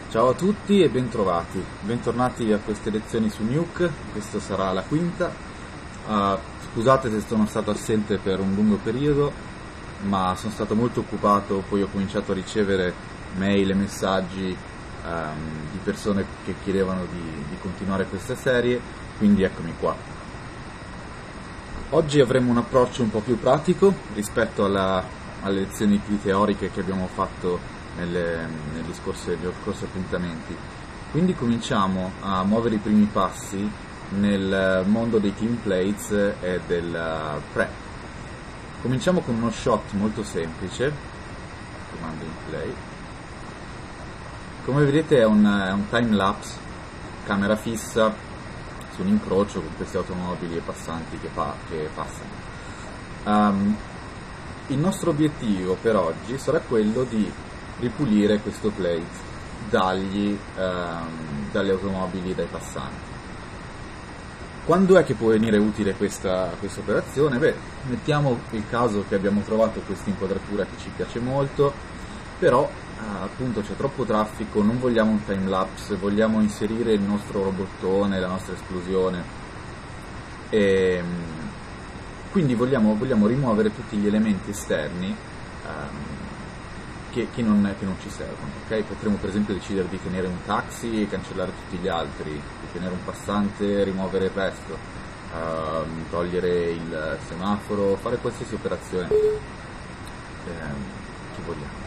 Ciao a tutti e bentrovati, bentornati a queste lezioni su Nuke, questa sarà la quinta. Scusate se sono stato assente per un lungo periodo, ma sono stato molto occupato, poi ho cominciato a ricevere mail e messaggi di persone che chiedevano di continuare questa serie, quindi eccomi qua. Oggi avremo un approccio un po' più pratico rispetto alle lezioni più teoriche che abbiamo fatto negli scorsi appuntamenti. Quindi cominciamo a muovere i primi passi nel mondo dei templates e del prep. Cominciamo con uno shot molto semplice, comando in play. Come vedete è un time lapse, camera fissa su un incrocio con queste automobili e passanti che passano. Il nostro obiettivo per oggi sarà quello di ripulire questo plate dalle automobili e dai passanti. Quando è che può venire utile questa operazione? Beh, mettiamo il caso che abbiamo trovato questa inquadratura che ci piace molto, però appunto c'è troppo traffico, non vogliamo un timelapse, vogliamo inserire il nostro robottone, la nostra esplosione, e quindi vogliamo rimuovere tutti gli elementi esterni che non ci servono, ok? Potremmo per esempio decidere di tenere un taxi e cancellare tutti gli altri, di tenere un passante e rimuovere il resto, togliere il semaforo, fare qualsiasi operazione che vogliamo.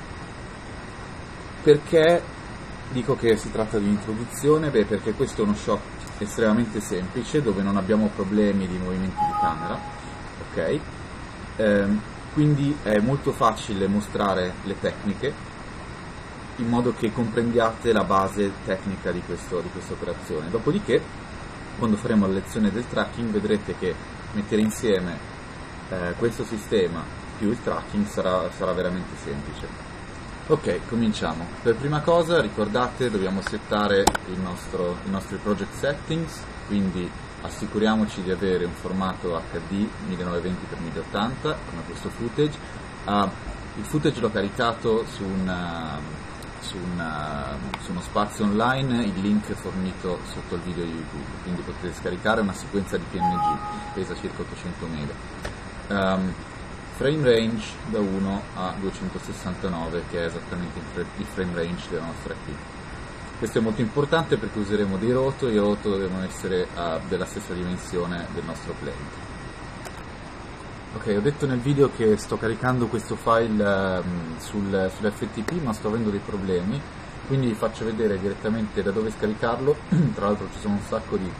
Perché dico che si tratta di un'introduzione? Beh, perché questo è uno shot estremamente semplice dove non abbiamo problemi di movimenti di camera, ok? Quindi è molto facile mostrare le tecniche in modo che comprendiate la base tecnica di questa operazione. Dopodiché, quando faremo la lezione del tracking, vedrete che mettere insieme questo sistema più il tracking sarà veramente semplice. Ok, cominciamo. Per prima cosa, ricordate, dobbiamo settare i nostri project settings, quindi assicuriamoci di avere un formato HD 1920x1080 come questo footage. Il footage l'ho caricato su uno spazio online, il link è fornito sotto il video di YouTube, quindi potete scaricare una sequenza di PNG, pesa circa 800 MB. Frame range da 1 a 269, che è esattamente il frame range della nostra key. Questo è molto importante perché useremo dei roto, e i roto devono essere della stessa dimensione del nostro plate. Ok, ho detto nel video che sto caricando questo file sull'FTP, ma sto avendo dei problemi, quindi vi faccio vedere direttamente da dove scaricarlo. Tra l'altro ci sono un sacco di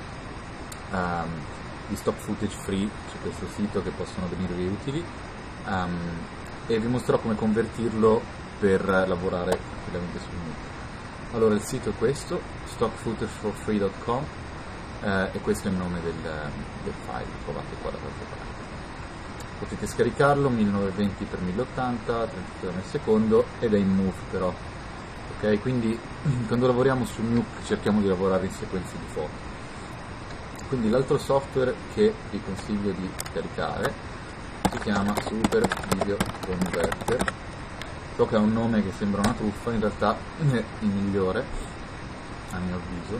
stock footage free su questo sito che possono venirvi utili, e vi mostrerò come convertirlo per lavorare tranquillamente sul Nuke. Allora il sito è questo, stockfootageforfree.com, e questo è il nome del file, lo trovate qua da qualche parte. Potete scaricarlo 1920x1080, 30 frame al secondo, ed è in move però, ok? Quindi quando lavoriamo su Nuke cerchiamo di lavorare in sequenze di foto. Quindi l'altro software che vi consiglio di caricare si chiama Super Video Converter. So che ha un nome che sembra una truffa, in realtà è il migliore a mio avviso.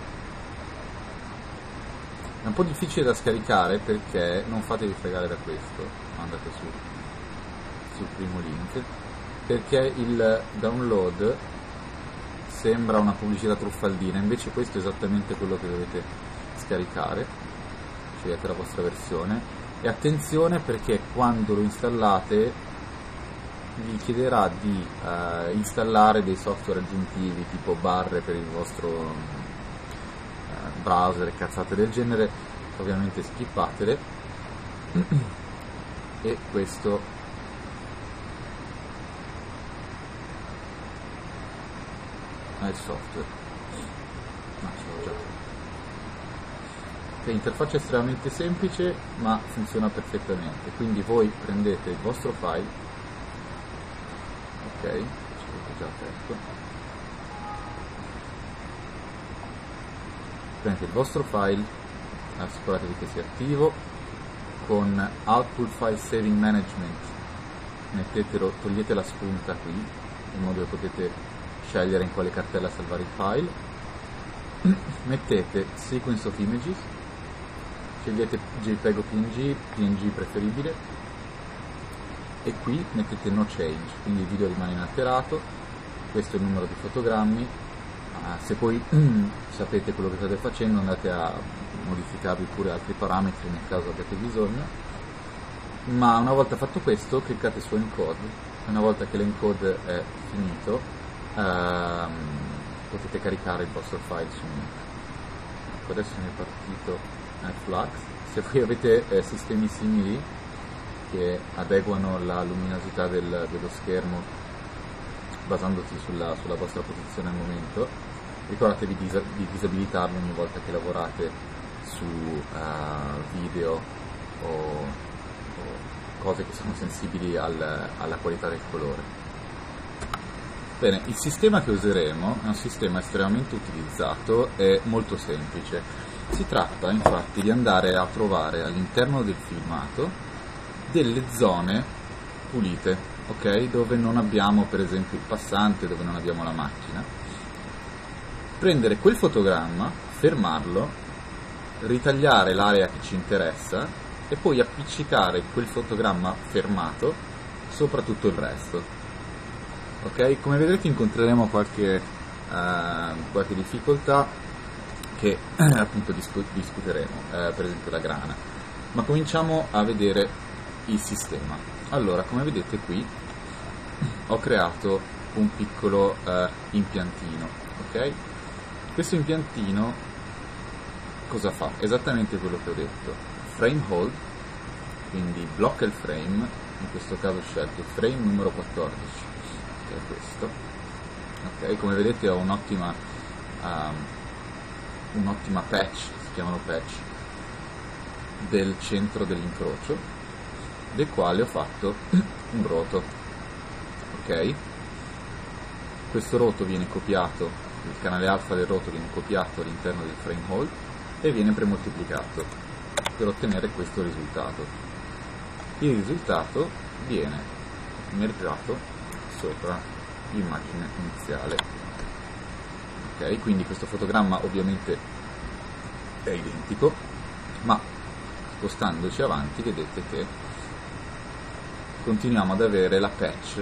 È un po' difficile da scaricare perché non fatevi fregare da questo, andate sul primo link, perché il download sembra una pubblicità truffaldina, invece questo è esattamente quello che dovete scaricare. Scegliete la vostra versione e attenzione perché quando lo installate vi chiederà di installare dei software aggiuntivi tipo barre per il vostro browser e cazzate del genere. Ovviamente skippatele. E questo è il software. Ce l'ho già. L'interfaccia è estremamente semplice ma funziona perfettamente, quindi voi prendete il vostro file, ok, ce l'ho già aperto, prendete il vostro file, assicuratevi che sia attivo, con Output File Saving Management mettetelo, togliete la spunta qui in modo che potete scegliere in quale cartella salvare il file, mettete Sequence of Images, scegliete JPEG o PNG, PNG preferibile, e qui mettete No Change, quindi il video rimane inalterato. Questo è il numero di fotogrammi. Se poi sapete quello che state facendo, andate a modificarvi pure altri parametri nel caso abbiate bisogno, ma una volta fatto questo cliccate su Encode. Una volta che l'encode è finito potete caricare il vostro file su Mac. Ecco, adesso mi è partito Flux. Se voi avete sistemi simili che adeguano la luminosità dello schermo basandosi sulla vostra posizione al momento, ricordatevi di disabilitarlo ogni volta che lavorate su video o cose che sono sensibili alla qualità del colore. Bene, il sistema che useremo è un sistema estremamente utilizzato e molto semplice. Si tratta infatti di andare a trovare all'interno del filmato delle zone pulite, ok? Dove non abbiamo per esempio il passante, dove non abbiamo la macchina. Prendere quel fotogramma, fermarlo, ritagliare l'area che ci interessa e poi appiccicare quel fotogramma fermato sopra tutto il resto. Ok? Come vedrete incontreremo qualche difficoltà che appunto discuteremo, per esempio la grana, ma cominciamo a vedere il sistema. Allora, come vedete qui ho creato un piccolo impiantino, ok? Questo impiantino cosa fa? Esattamente quello che ho detto: frame hold, quindi blocca il frame, in questo caso ho scelto il frame numero 14, che è questo, ok? Come vedete ho un'ottima patch, si chiamano patch, del centro dell'incrocio, del quale ho fatto un roto, ok? Questo roto viene copiato, il canale alfa del roto viene copiato all'interno del frame hold e viene premoltiplicato per ottenere questo risultato. Il risultato viene mergiato sopra l'immagine iniziale, ok? Quindi questo fotogramma ovviamente è identico, ma spostandoci avanti vedete che continuiamo ad avere la patch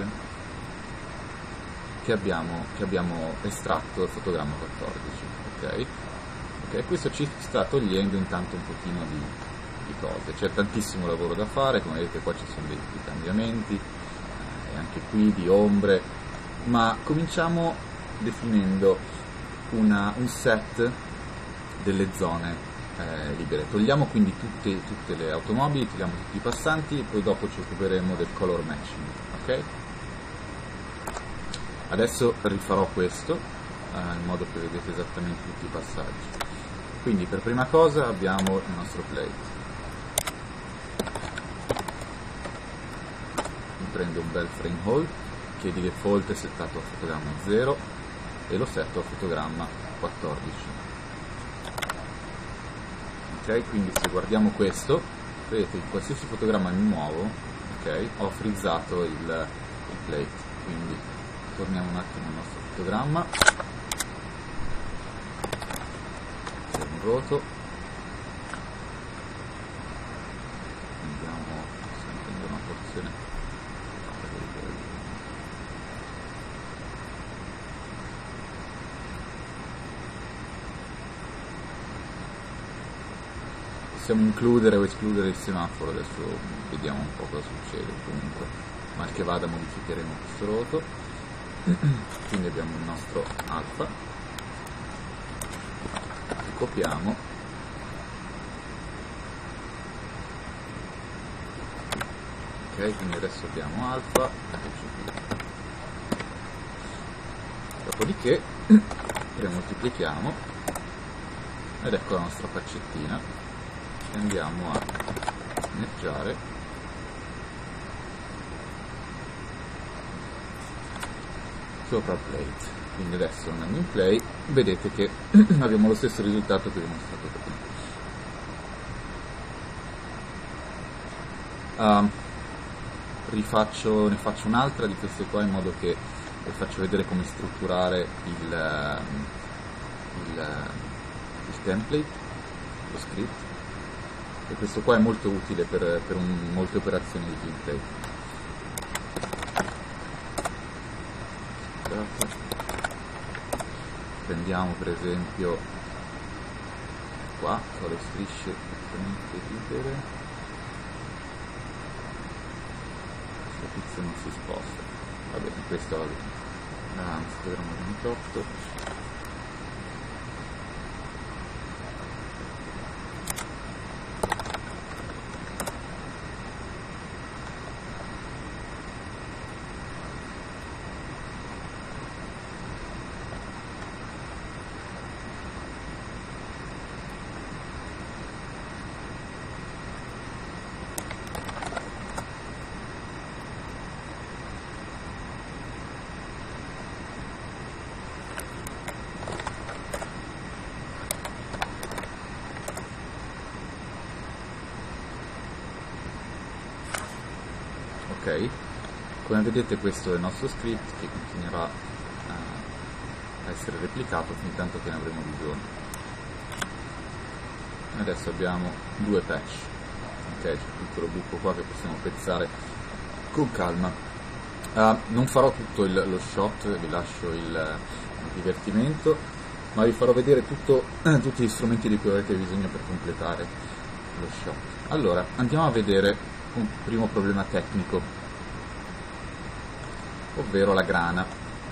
che abbiamo estratto dal fotogramma 14, ok? Questo ci sta togliendo intanto un pochino di cose. C'è tantissimo lavoro da fare, come vedete qua ci sono dei cambiamenti, e anche qui di ombre, ma cominciamo definendo un set delle zone libere. Togliamo quindi tutte le automobili, togliamo tutti i passanti e poi dopo ci occuperemo del color matching, ok? Adesso rifarò questo in modo che vedete esattamente tutti i passaggi. Quindi per prima cosa abbiamo il nostro plate. Prendo un bel frame hold che di default è settato a fotogramma 0 e lo setto a fotogramma 14. Ok, quindi se guardiamo questo, vedete in qualsiasi fotogramma mi muovo, ok, ho frizzato il plate. Quindi torniamo un attimo al nostro fotogramma, c'è un roto, andiamo sempre in una porzione. Possiamo includere o escludere il semaforo, adesso vediamo un po' cosa succede. Comunque mal che vada modificheremo questo roto. Quindi abbiamo il nostro alfa, copiamo, ok, quindi adesso abbiamo alfa, dopodiché premoltiplichiamo ed ecco la nostra faccettina e andiamo a mergiare sopra il plate. Quindi adesso andando in play vedete che abbiamo lo stesso risultato che abbiamo mostrato prima. Ne faccio un'altra di queste qua in modo che vi faccio vedere come strutturare il template, lo script, e questo qua è molto utile per molte operazioni di template. Prendiamo per esempio qua, ho le strisce praticamente libere, questo pizzo non si sposta, va bene, questo va bene, fotogramma 28. Ok, come vedete questo è il nostro script che continuerà a essere replicato fin tanto che ne avremo bisogno. Adesso abbiamo 2 patch, ok, c'è un piccolo buco qua che possiamo pezzare con calma. Non farò tutto lo shot, vi lascio il divertimento, ma vi farò vedere tutti gli strumenti di cui avete bisogno per completare lo shot. Allora, andiamo a vedere un primo problema tecnico, ovvero la grana.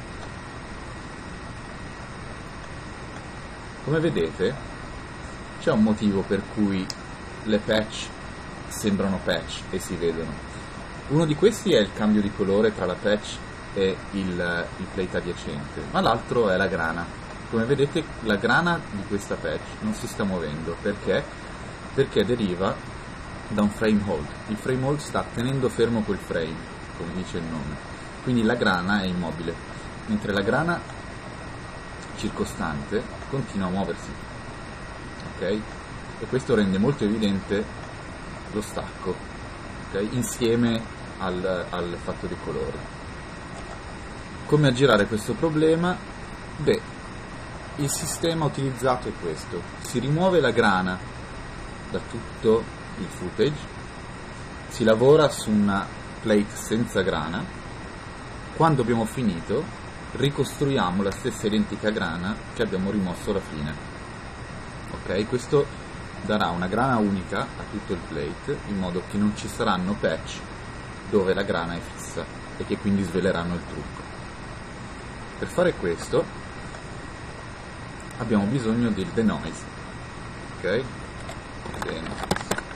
Come vedete c'è un motivo per cui le patch sembrano patch e si vedono. Uno di questi è il cambio di colore tra la patch e il plate adiacente, ma l'altro è la grana. Come vedete la grana di questa patch non si sta muovendo, perché deriva da un frame hold. Il frame hold sta tenendo fermo quel frame, come dice il nome, quindi la grana è immobile, mentre la grana circostante continua a muoversi, ok? E questo rende molto evidente lo stacco, ok? Insieme al fatto dei colori. Come aggirare questo problema? Beh, il sistema utilizzato è questo: si rimuove la grana da tutto il footage, si lavora su una plate senza grana, quando abbiamo finito ricostruiamo la stessa identica grana che abbiamo rimosso alla fine, ok? Questo darà una grana unica a tutto il plate, in modo che non ci saranno patch dove la grana è fissa e che quindi sveleranno il trucco. Per fare questo abbiamo bisogno del denoise, ok? Bene.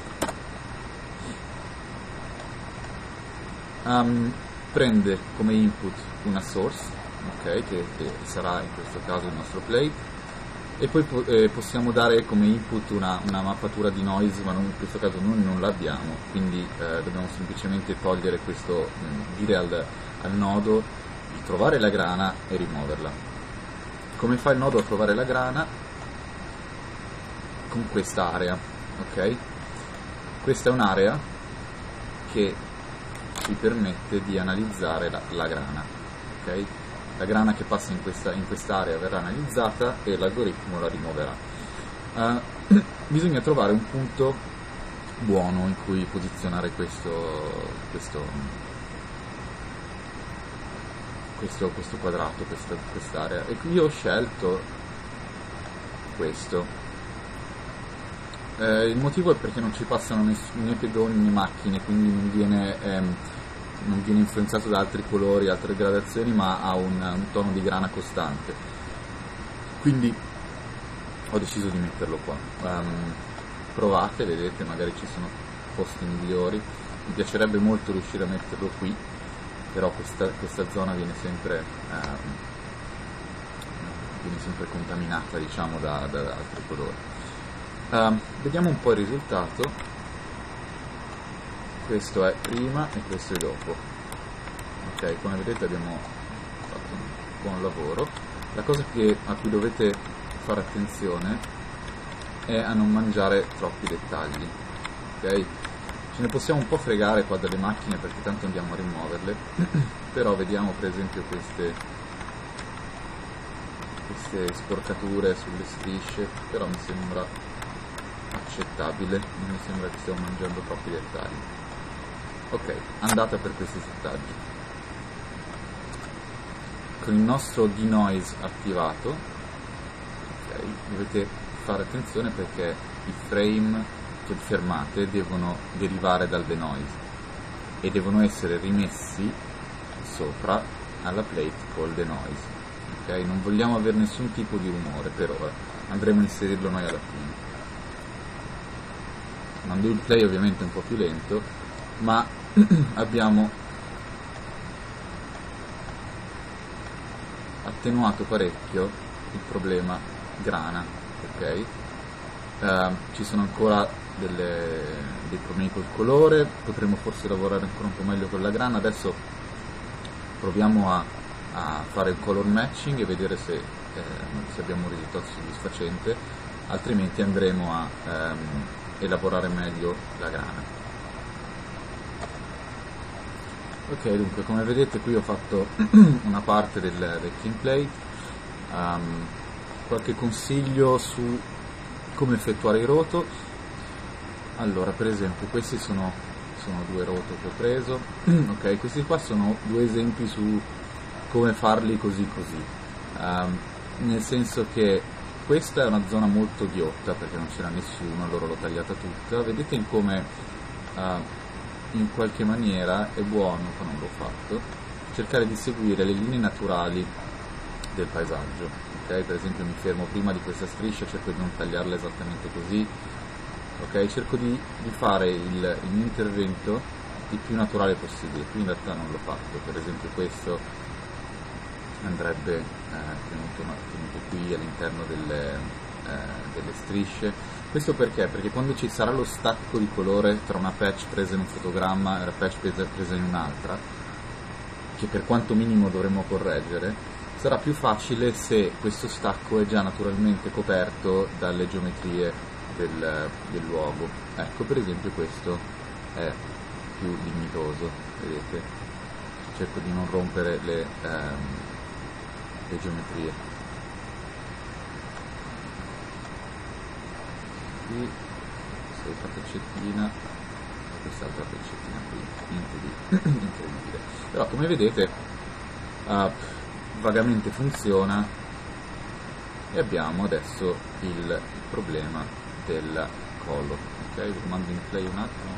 Prende come input una source, ok, che sarà in questo caso il nostro plate, e poi possiamo dare come input una mappatura di noise, ma in questo caso noi non l'abbiamo, quindi dobbiamo semplicemente togliere questo, dire al nodo di trovare la grana e rimuoverla. Come fa il nodo a trovare la grana? Con questa area, ok? Questa è un'area che ci permette di analizzare la grana, ok? La grana che passa in quest'area verrà analizzata e l'algoritmo la rimuoverà. Bisogna trovare un punto buono in cui posizionare questo quadrato, quest'area, e qui ho scelto questo. Il motivo è perché non ci passano né pedoni né macchine, quindi non viene influenzato da altri colori, altre gradazioni, ma ha un tono di grana costante, quindi ho deciso di metterlo qua. Provate, vedete, magari ci sono posti migliori, mi piacerebbe molto riuscire a metterlo qui, però questa zona viene sempre contaminata, diciamo, da altri colori. Vediamo un po' il risultato. Questo è prima e questo è dopo, ok? Come vedete abbiamo fatto un buon lavoro. La cosa a cui dovete fare attenzione è a non mangiare troppi dettagli, ok? Ce ne possiamo un po' fregare qua delle macchine perché tanto andiamo a rimuoverle, però vediamo per esempio queste sporcature sulle strisce, però mi sembra accettabile, non mi sembra che stiamo mangiando troppi dettagli. Ok, andata per questi settaggi. Con il nostro denoise attivato, ok, dovete fare attenzione perché i frame che fermate devono derivare dal denoise e devono essere rimessi sopra alla plate col denoise. Okay? Non vogliamo avere nessun tipo di rumore per ora, andremo a inserirlo noi alla fine. Mando il play ovviamente un po' più lento, ma abbiamo attenuato parecchio il problema grana, ok? Ci sono ancora dei problemi col colore, potremo forse lavorare ancora un po' meglio con la grana. Adesso proviamo a fare il color matching e vedere se abbiamo un risultato soddisfacente, altrimenti andremo a elaborare meglio la grana. Ok, dunque come vedete qui ho fatto una parte del clean plate, qualche consiglio su come effettuare i roto. Allora, per esempio questi sono due roto che ho preso, ok, questi qua sono due esempi su come farli così, nel senso che questa è una zona molto ghiotta perché non c'era nessuno, allora l'ho tagliata tutta. Vedete in come in qualche maniera è buono, qua non l'ho fatto, cercare di seguire le linee naturali del paesaggio, ok? Per esempio mi fermo prima di questa striscia, cerco di non tagliarla esattamente così, ok? Cerco di fare il mio intervento il più naturale possibile. Qui in realtà non l'ho fatto, per esempio questo andrebbe tenuto qui all'interno delle strisce. Questo perché? Perché quando ci sarà lo stacco di colore tra una patch presa in un fotogramma e una patch presa in un'altra, che per quanto minimo dovremo correggere, sarà più facile se questo stacco è già naturalmente coperto dalle geometrie del luogo. Ecco, per esempio questo è più dignitoso, vedete? Cerco di non rompere le geometrie. Qui questa peccettina e quest'altra peccettina qui, niente di incredibile, però come vedete vagamente funziona. E abbiamo adesso il problema del color, ok? Vi mando in play un attimo.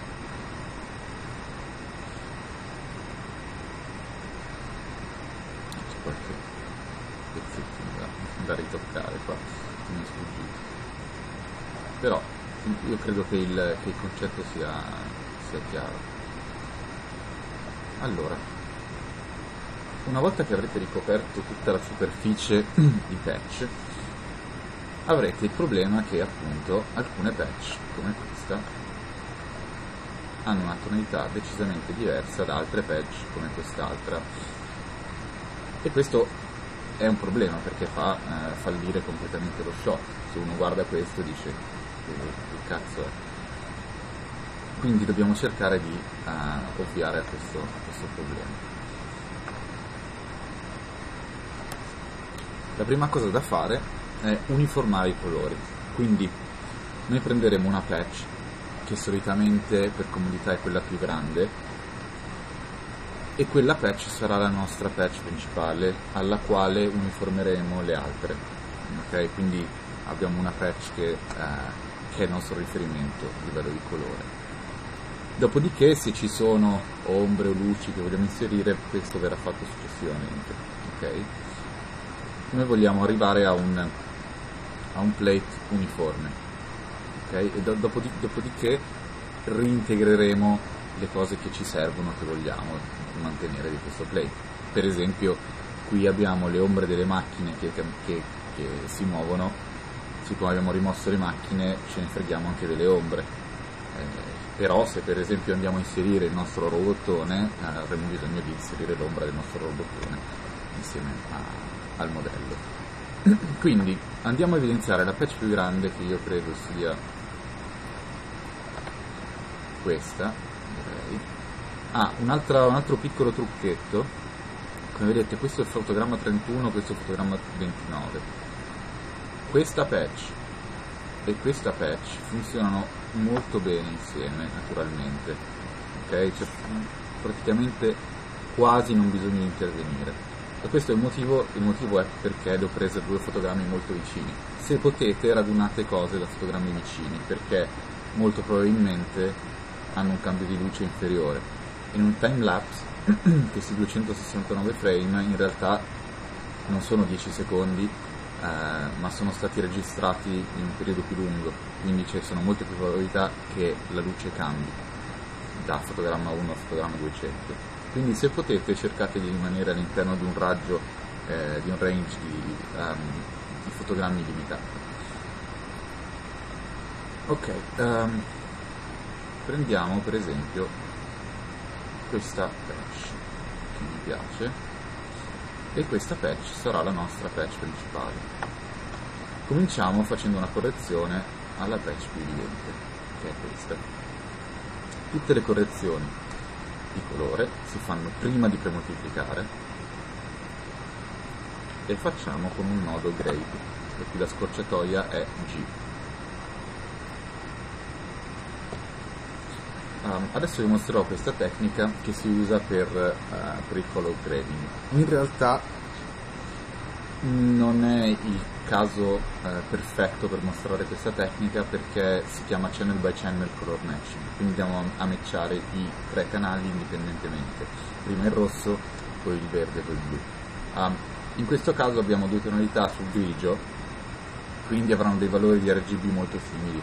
C'è qualche pezzettino da ritoccare qua, mi è sfuggito, però io credo che il concetto sia chiaro. Allora, una volta che avrete ricoperto tutta la superficie di patch, avrete il problema che appunto alcune patch come questa hanno una tonalità decisamente diversa da altre patch come quest'altra, e questo è un problema perché fa fallire completamente lo shot. Se uno guarda questo dice che cazzo è. Quindi dobbiamo cercare di ovviare a questo problema. La prima cosa da fare è uniformare i colori, quindi noi prenderemo una patch che solitamente per comodità è quella più grande, e quella patch sarà la nostra patch principale alla quale uniformeremo le altre, ok? Quindi abbiamo una patch che è il nostro riferimento a livello di colore. Dopodiché, se ci sono ombre o luci che vogliamo inserire, questo verrà fatto successivamente, ok? Noi vogliamo arrivare a un plate uniforme, ok? E dopodiché reintegreremo le cose che ci servono, che vogliamo mantenere di questo plate. Per esempio qui abbiamo le ombre delle macchine che si muovono. Siccome abbiamo rimosso le macchine, ce ne freghiamo anche delle ombre, però se per esempio andiamo a inserire il nostro robottone, avremo bisogno di inserire l'ombra del nostro robottone insieme al modello. Quindi andiamo a evidenziare la patch più grande, che io credo sia questa, un altro piccolo trucchetto. Come vedete, questo è il fotogramma 31, questo è il fotogramma 29. Questa patch e questa patch funzionano molto bene insieme, naturalmente, ok? Cioè, praticamente quasi non bisogna intervenire. E questo è il motivo è perché le ho prese due fotogrammi molto vicini. Se potete, radunate cose da fotogrammi vicini, perché molto probabilmente hanno un cambio di luce inferiore. In un timelapse, questi 269 frame in realtà non sono 10 secondi, ma sono stati registrati in un periodo più lungo, quindi ci sono molte più probabilità che la luce cambi da fotogramma 1 a fotogramma 200. Quindi se potete cercate di rimanere all'interno di un raggio, di un range di fotogrammi limitato. Ok, prendiamo per esempio questa patch che mi piace, e questa patch sarà la nostra patch principale. Cominciamo facendo una correzione alla patch più evidente, che è questa. Tutte le correzioni di colore si fanno prima di premoltiplicare e facciamo con un nodo grade, per cui la scorciatoia è G. Adesso vi mostrerò questa tecnica che si usa per il color grading. In realtà non è il caso perfetto per mostrare questa tecnica, perché si chiama channel by channel color matching, quindi andiamo a matchare i 3 canali indipendentemente, prima il rosso, poi il verde e poi il blu. In questo caso abbiamo 2 tonalità sul grigio, quindi avranno dei valori di RGB molto simili,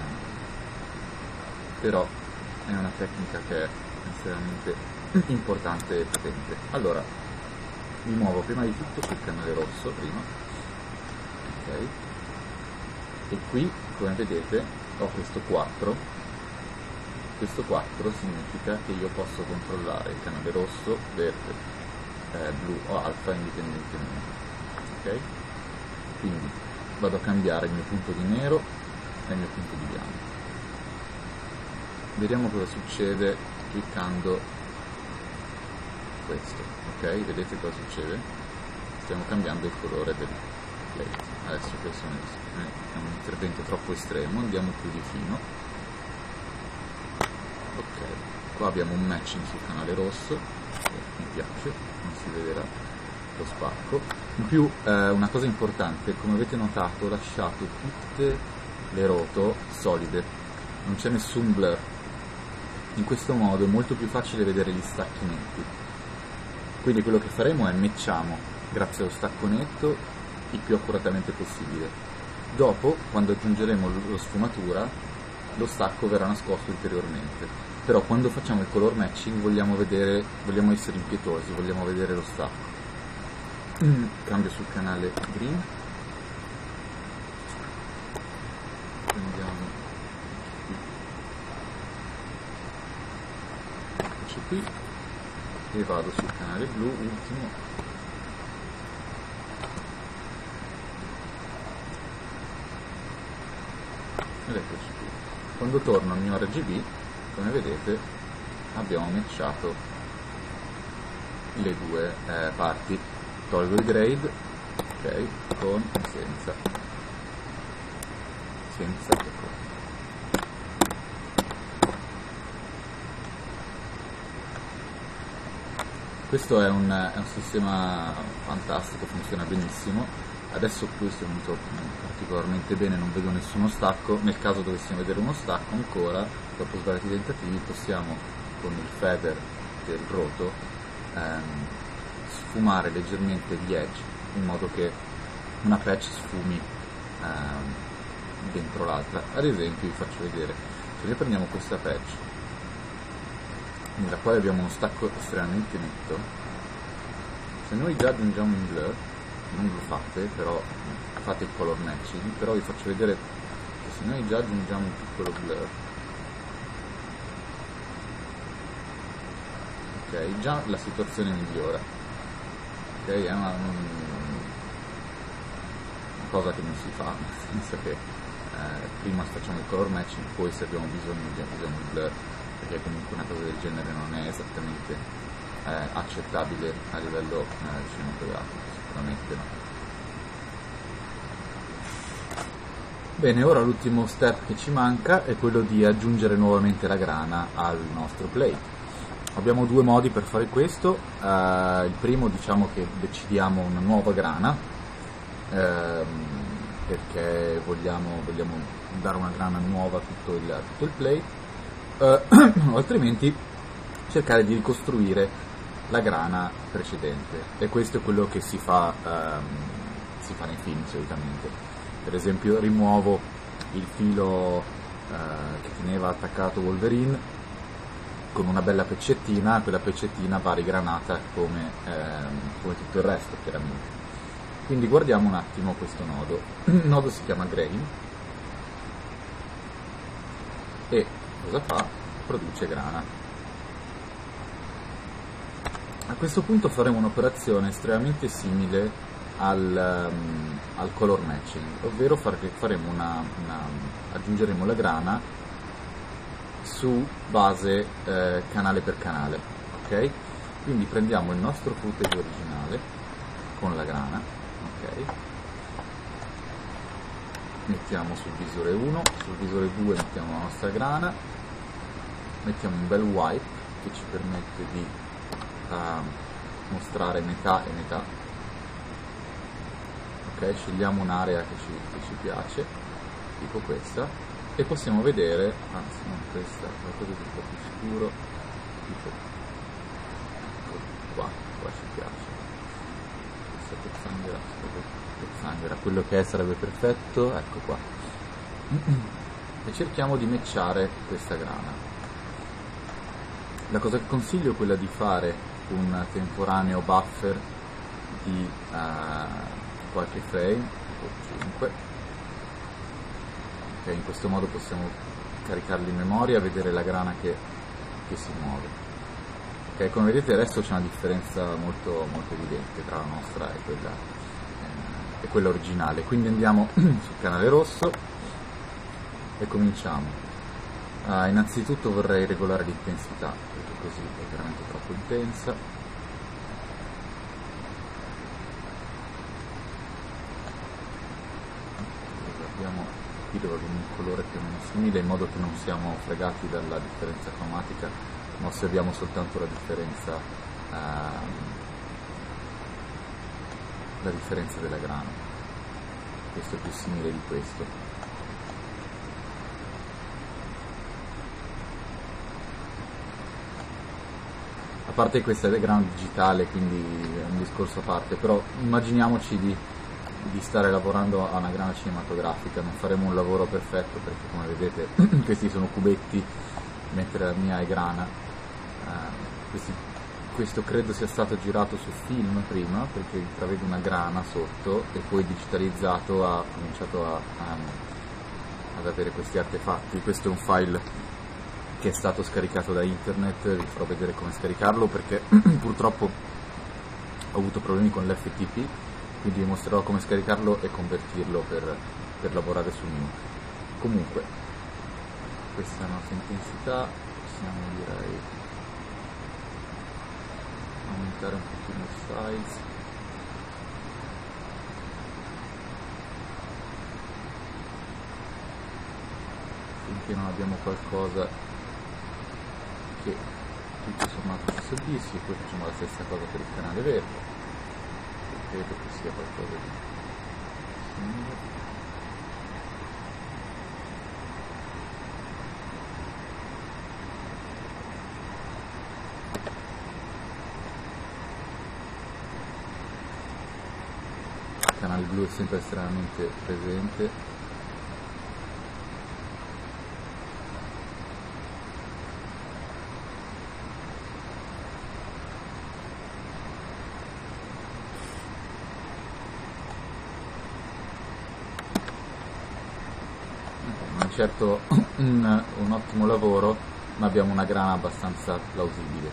però è una tecnica che è estremamente importante e potente. Allora, mi muovo prima di tutto sul canale rosso prima, ok, e qui come vedete ho questo 4. Questo 4 significa che io posso controllare il canale rosso, verde, blu o alfa indipendentemente, ok? Quindi vado a cambiare il mio punto di nero e il mio punto di bianco. Vediamo cosa succede cliccando questo, ok? Vedete cosa succede? Stiamo cambiando il colore del plate. Adesso questo è un intervento troppo estremo, andiamo più vicino. Ok, qua abbiamo un matching sul canale rosso, che mi piace, non si vedrà lo spacco. In più una cosa importante, come avete notato ho lasciato tutte le roto solide, non c'è nessun blur. In questo modo è molto più facile vedere gli stacchi netti. Quindi quello che faremo è matchiamo, grazie allo stacco netto, il più accuratamente possibile. Dopo, quando aggiungeremo la sfumatura, lo stacco verrà nascosto ulteriormente. Però quando facciamo il color matching vogliamo essere impietosi, vogliamo vedere lo stacco. Cambio sul canale green. Prendiamo qui e vado sul canale blu ultimo, ed eccoci qui. Quando torno al mio RGB, come vedete abbiamo matchato le 2 parti. Tolgo il grade, ok, con senza ecco. Questo è un sistema fantastico, funziona benissimo. Adesso questo è venuto particolarmente bene, non vedo nessuno stacco. Nel caso dovessimo vedere uno stacco ancora, dopo svariati tentativi, possiamo con il feather del roto sfumare leggermente gli edge, in modo che una patch sfumi dentro l'altra. Ad esempio vi faccio vedere, se noi prendiamo questa patch nella quale abbiamo uno stacco estremamente netto, se noi già aggiungiamo un blur, non lo fate, però fate il color matching, però vi faccio vedere che se noi già aggiungiamo un piccolo blur, ok, già la situazione migliora, ok, è una cosa che non si fa, nel senso che prima facciamo il color matching, poi se abbiamo bisogno di un blur perché comunque una cosa del genere non è esattamente accettabile a livello cinematografico, sicuramente no. Bene, ora l'ultimo step che ci manca è quello di aggiungere nuovamente la grana al nostro plate. Abbiamo due modi per fare questo. Il primo, diciamo che decidiamo una nuova grana, perché vogliamo dare una grana nuova a tutto il plate, altrimenti cercare di ricostruire la grana precedente, e questo è quello che si fa nei film solitamente. Per esempio rimuovo il filo che teneva attaccato Wolverine con una bella peccettina, quella peccettina va rigranata come tutto il resto, chiaramente. Quindi guardiamo un attimo questo nodo. Il nodo si chiama grain e cosa fa? Produce grana. A questo punto faremo un'operazione estremamente simile al color matching, ovvero aggiungeremo la grana su base canale per canale, ok? Quindi prendiamo il nostro footage originale con la grana, ok? Mettiamo sul visore 1, sul visore 2 mettiamo la nostra grana, mettiamo un bel wipe che ci permette di mostrare metà e metà. Ok, scegliamo un'area che ci piace, tipo questa, e possiamo vedere, anzi non questa, qualcosa di un po' più scuro, tipo qua ci piace, questa pozzanghera, quello che sarebbe perfetto, ecco qua, e cerchiamo di matchare questa grana. La cosa che consiglio è quella di fare un temporaneo buffer di qualche frame, tipo 5, ok, in questo modo possiamo caricarli in memoria, vedere la grana che si muove. Ok, come vedete adesso c'è una differenza molto, molto evidente tra la nostra e quella originale, quindi andiamo sul canale rosso e cominciamo. Innanzitutto vorrei regolare l'intensità, perché così è veramente troppo intensa. Qui dove abbiamo un colore più o meno simile, in modo che non siamo fregati dalla differenza cromatica, ma osserviamo soltanto la differenza della grana. Questo è più simile di questo. A parte che questa è grana digitale, quindi è un discorso a parte, però immaginiamoci di stare lavorando a una grana cinematografica. Non faremo un lavoro perfetto, perché come vedete questi sono cubetti, mentre la mia è grana. Questo credo sia stato girato su film prima, perché intravedo una grana sotto, e poi digitalizzato ha cominciato ad avere questi artefatti. Questo è un file che è stato scaricato da internet, vi farò vedere come scaricarlo, perché purtroppo ho avuto problemi con l'FTP, quindi vi mostrerò come scaricarlo e convertirlo per lavorare su Nuke. Comunque, questa è la nostra intensità, possiamo direi aumentare un pochino il size. Finché non abbiamo qualcosa che tutto sommato ci soddisfi, poi facciamo la stessa cosa per il canale verde. Credo che sia qualcosa di simile. Il canale blu è sempre estremamente presente. Certo un ottimo lavoro, ma abbiamo una grana abbastanza plausibile,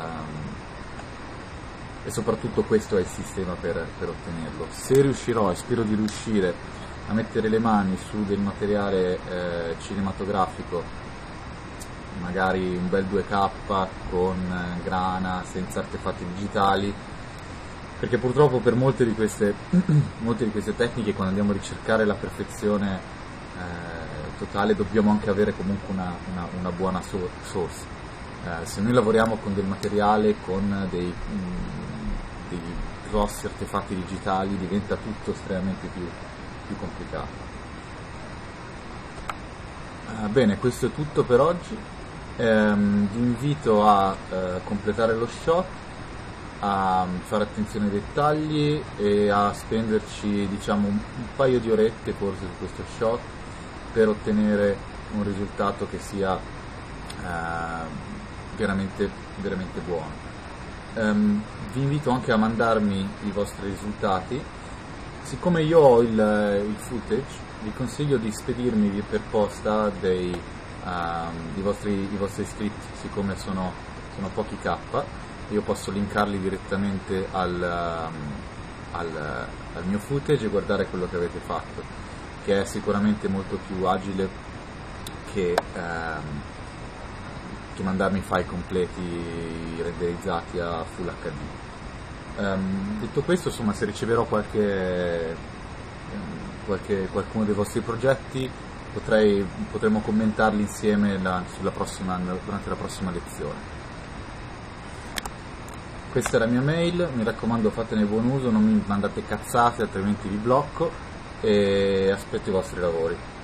e soprattutto questo è il sistema per ottenerlo. Se riuscirò, e spero di riuscire, a mettere le mani su del materiale cinematografico magari un bel 2K con grana, senza artefatti digitali, perché purtroppo per molte di queste tecniche, quando andiamo a ricercare la perfezione totale, dobbiamo anche avere comunque una buona source. Se noi lavoriamo con del materiale, con dei grossi artefatti digitali, diventa tutto estremamente più complicato. Bene, questo è tutto per oggi. Vi invito a completare lo shot, a fare attenzione ai dettagli e a spenderci, diciamo, un paio di orette forse su questo shot per ottenere un risultato che sia veramente buono. Vi invito anche a mandarmi i vostri risultati. Siccome io ho il footage, vi consiglio di spedirmi per posta i vostri script, siccome sono pochi K. Io posso linkarli direttamente al mio footage e guardare quello che avete fatto, che è sicuramente molto più agile che mandarmi file completi renderizzati a Full HD. Detto questo, insomma, se riceverò qualcuno dei vostri progetti, potremo commentarli insieme durante la prossima lezione. Questa è la mia mail, mi raccomando, fatene buon uso, non mi mandate cazzate altrimenti vi blocco, e aspetto i vostri lavori.